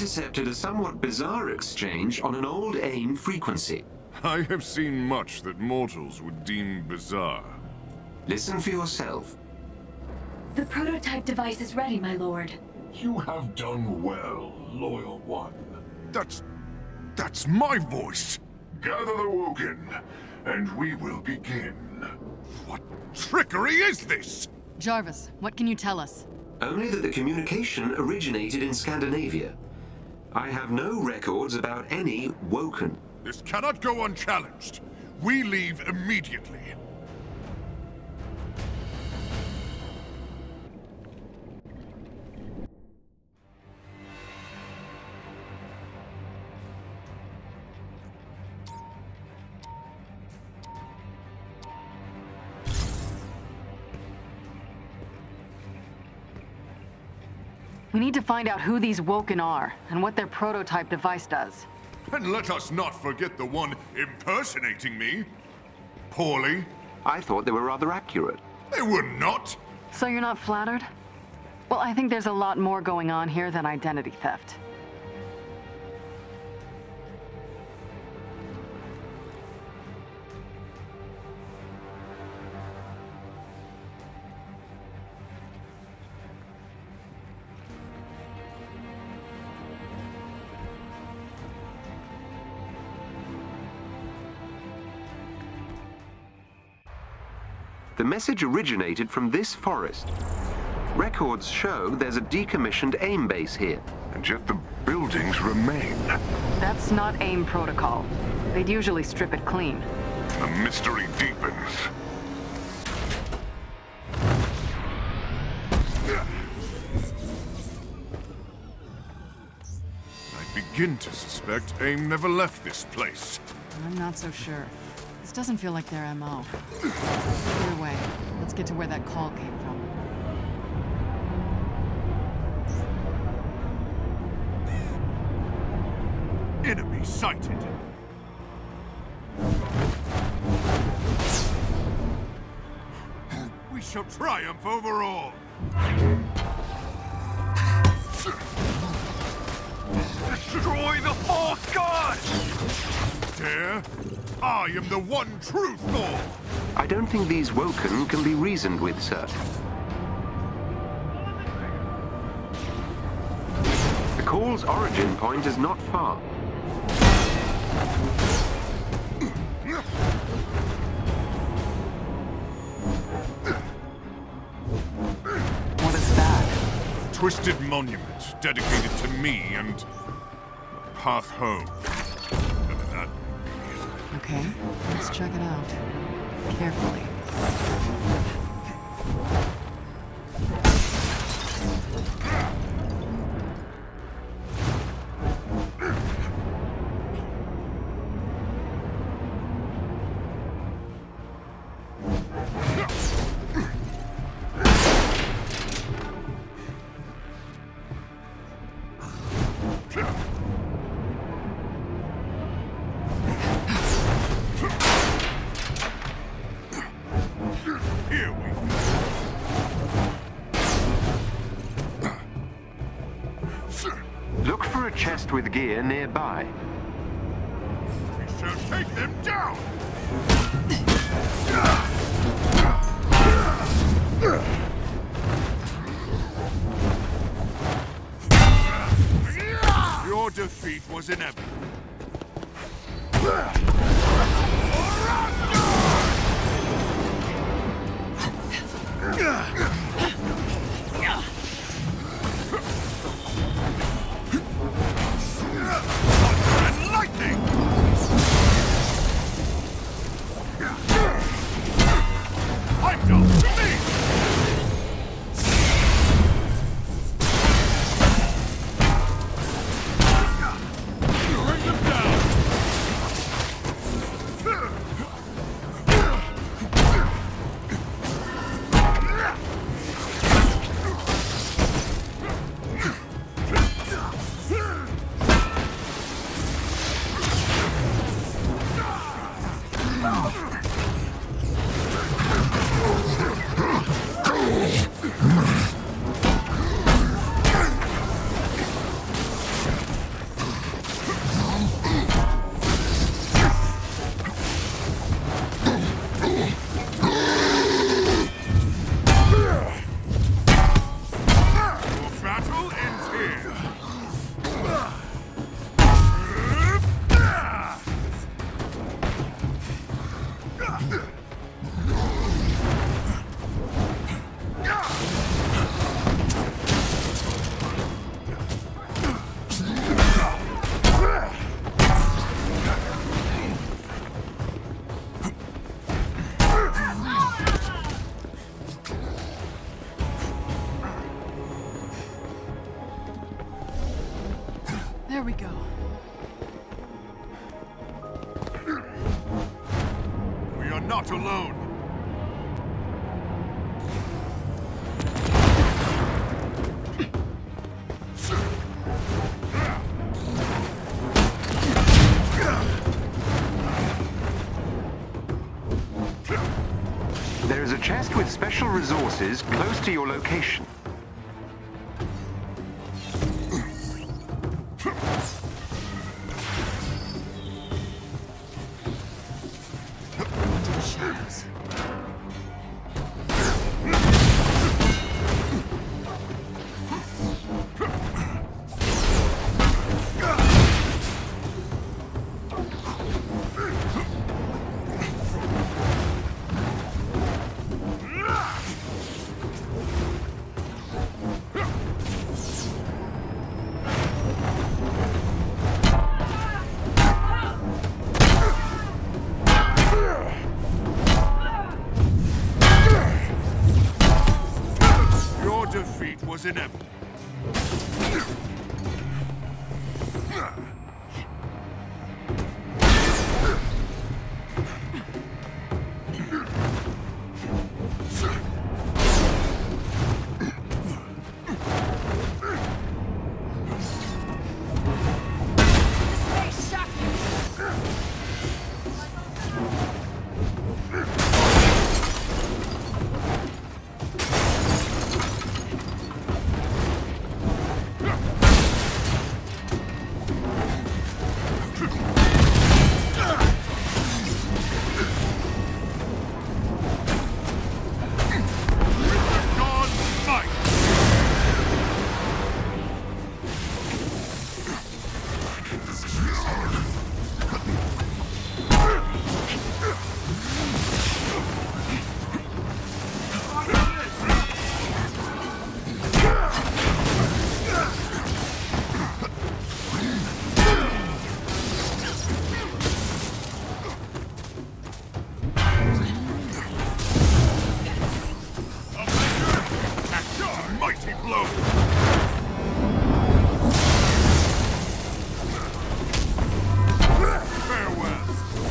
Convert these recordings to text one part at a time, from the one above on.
intercepted a somewhat bizarre exchange on an old AIM frequency. I have seen much that mortals would deem bizarre. Listen for yourself. The prototype device is ready, my lord. You have done well, loyal one. That's my voice! Gather the Woken, and we will begin. What trickery is this? Jarvis, what can you tell us? Only that the communication originated in Scandinavia. I have no records about any Woken. This cannot go unchallenged. We leave immediately. We need to find out who these Woken are, and what their prototype device does. And let us not forget the one impersonating me. Poorly. I thought they were rather accurate. They were not. So you're not flattered? Well, I think there's a lot more going on here than identity theft. The message originated from this forest. Records show there's a decommissioned AIM base here. And yet the buildings remain. That's not AIM protocol. They'd usually strip it clean. The mystery deepens. I begin to suspect AIM never left this place. I'm not so sure. This doesn't feel like their MO. Either way, let's get to where that call came from. Enemy sighted. We shall triumph over all. Destroy the false god! Dare? I am the one true Thor! I don't think these Woken can be reasoned with, sir. The call's origin point is not far. What is that? Twisted monument dedicated to me and my path home. Whatever that may be. Okay, let's check it out. Carefully. Look for a chest with gear nearby. We shall take them down! Your defeat was inevitable. And lightning! I'm done to me! Bring them down! There we go. We are not alone. There is a chest with special resources close to your location. Into the shadows. Your defeat was inevitable. Mighty blow! Farewell!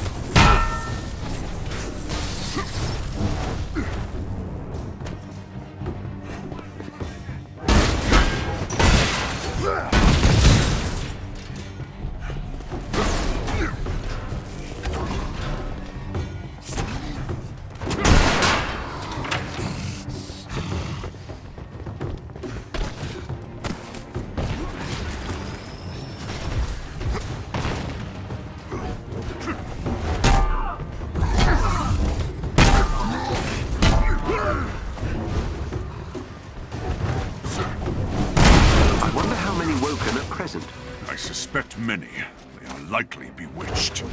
Present. I suspect many. They are likely bewitched.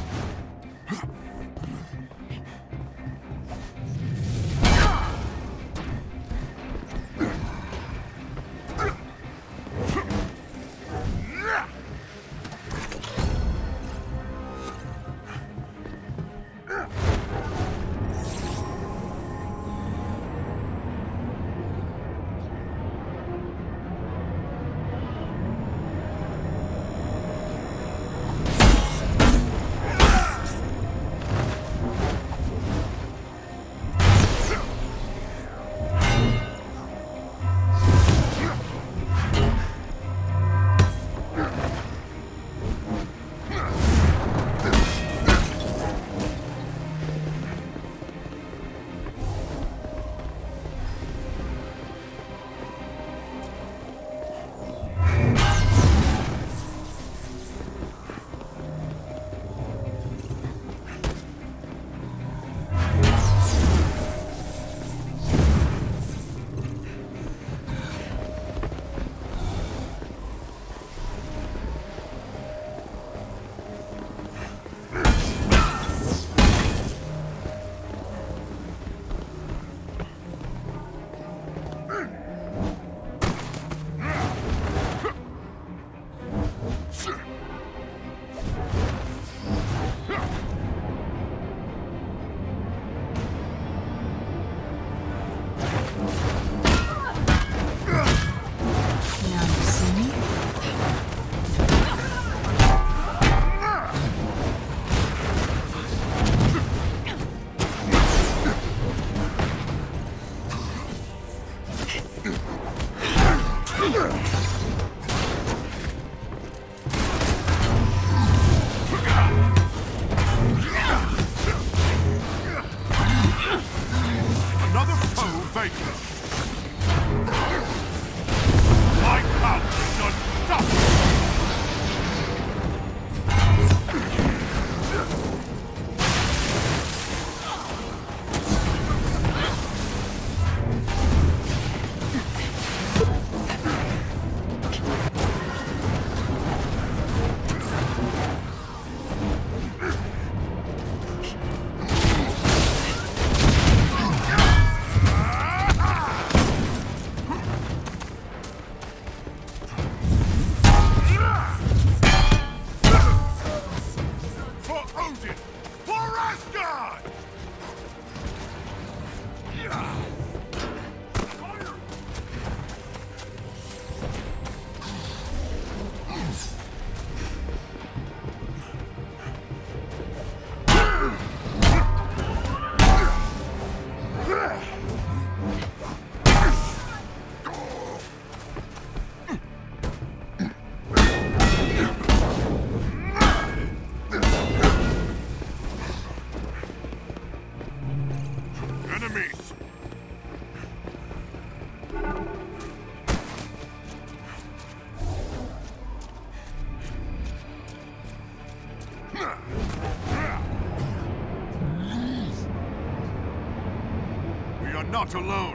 We are not alone.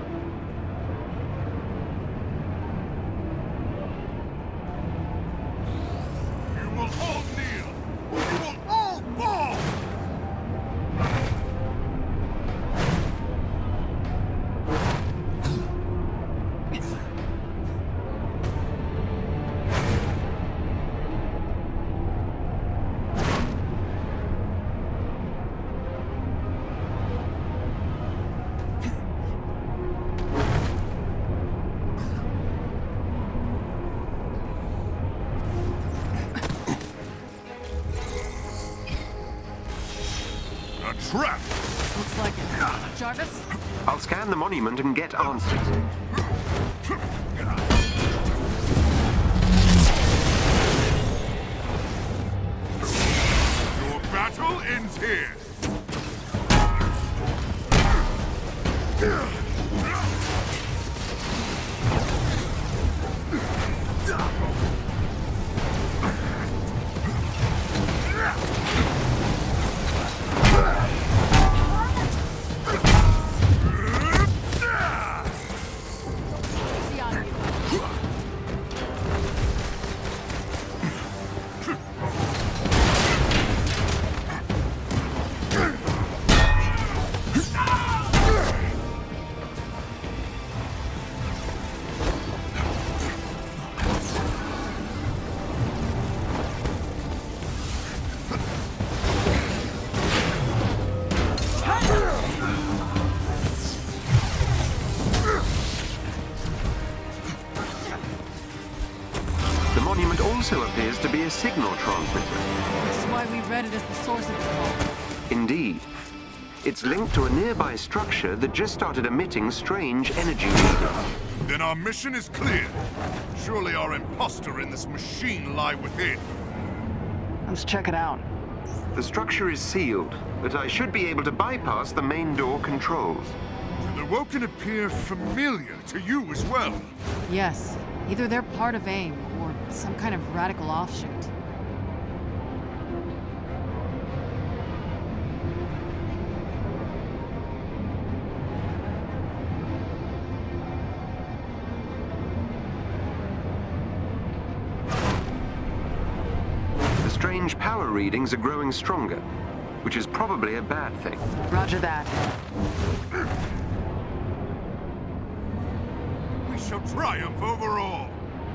You will all kneel. You will all fall. A trap! Looks like it. Jarvis? I'll scan the monument and get answers. Your battle ends here. Easy on you. The monument also appears to be a signal transmitter. Which is why we read it as the source of the call. Indeed. It's linked to a nearby structure that just started emitting strange energy readings. Then our mission is clear. Surely our imposter in this machine lie within. Let's check it out. The structure is sealed, but I should be able to bypass the main door controls. Do the Woken appear familiar to you as well? Yes. Either they're part of AIM, or some kind of radical offshoot. The strange power readings are growing stronger, which is probably a bad thing. Roger that. We shall triumph over all.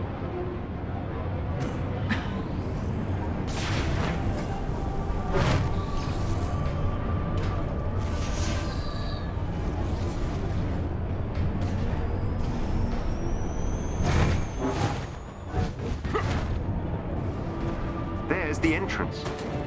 There's the entrance.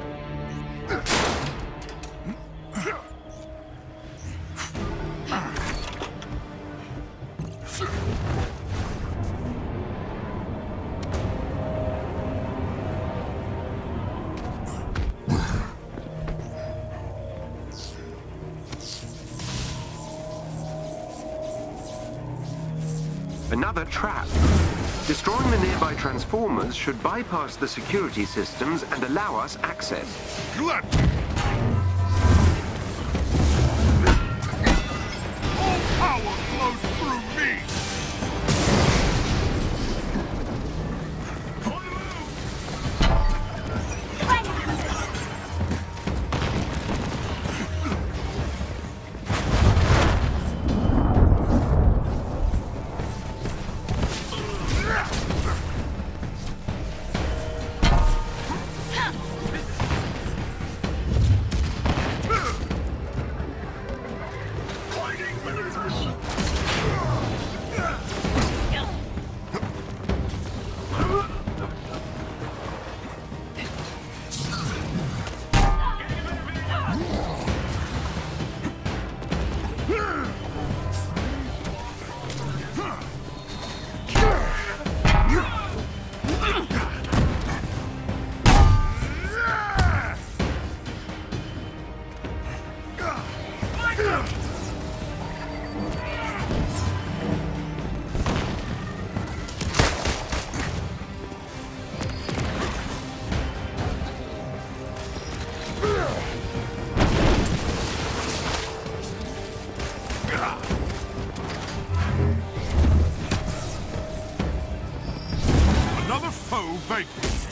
Another trap. Destroying the nearby transformers should bypass the security systems and allow us access. Let all power flows through me.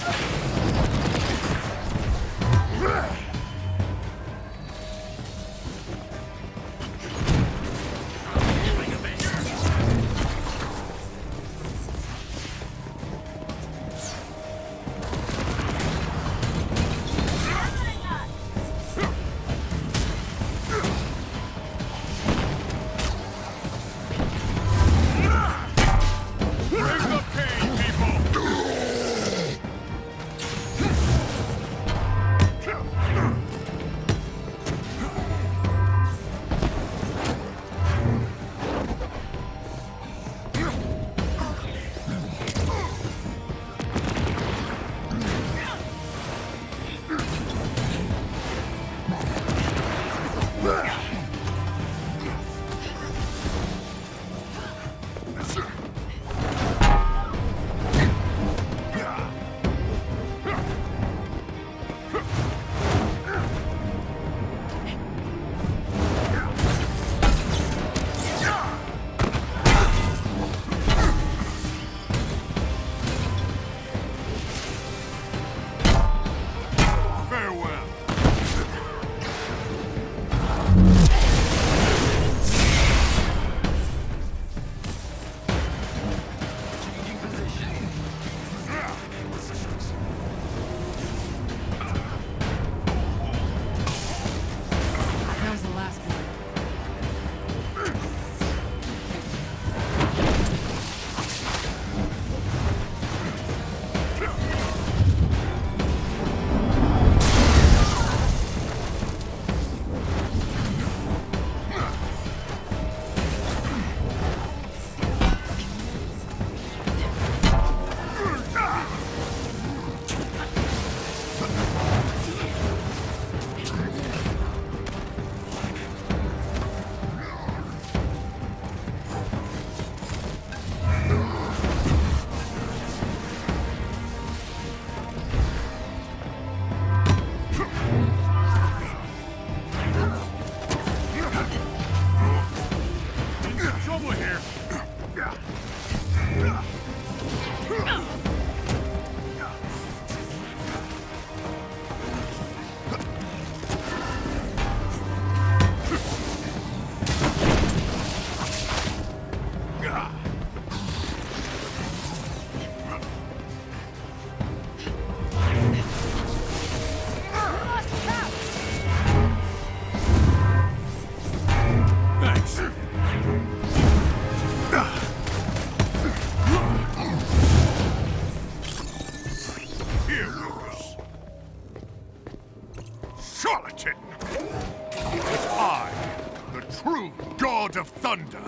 God of Thunder.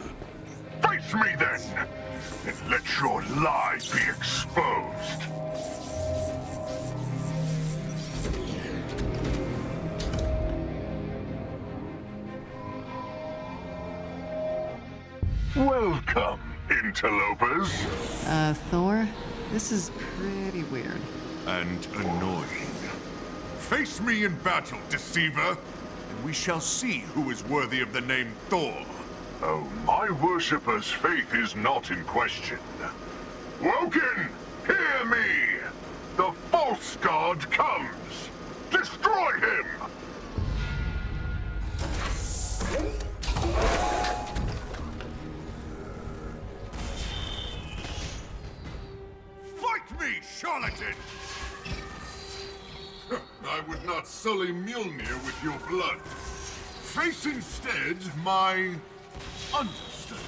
Face me then, and let your lie be exposed. Welcome, interlopers. Thor? This is pretty weird. And annoying. Face me in battle, deceiver, and we shall see who is worthy of the name Thor. Oh, my worshipper's faith is not in question. Woken, hear me! The false god comes! Destroy him! Fight me, charlatan! I would not sully Mjolnir with your blood. Face instead my understudy.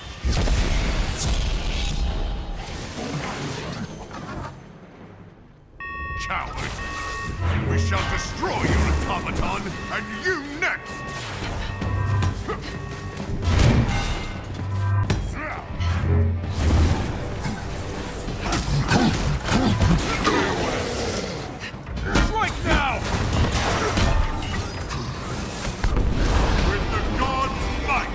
Coward! We shall destroy your automaton, and you next! Strike now! With the god's might!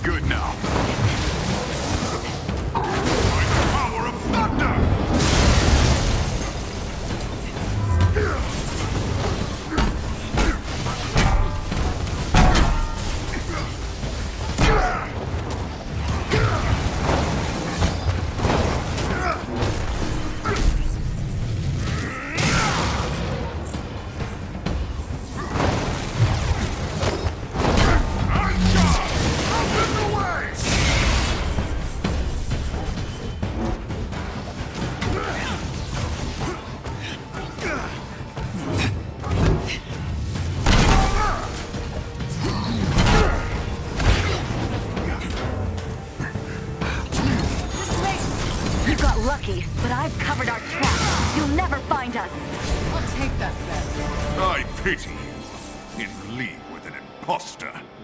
good now. By the power of thunder! You got lucky, but I've covered our tracks. You'll never find us. I'll take that bet. I pity you. In league with an imposter.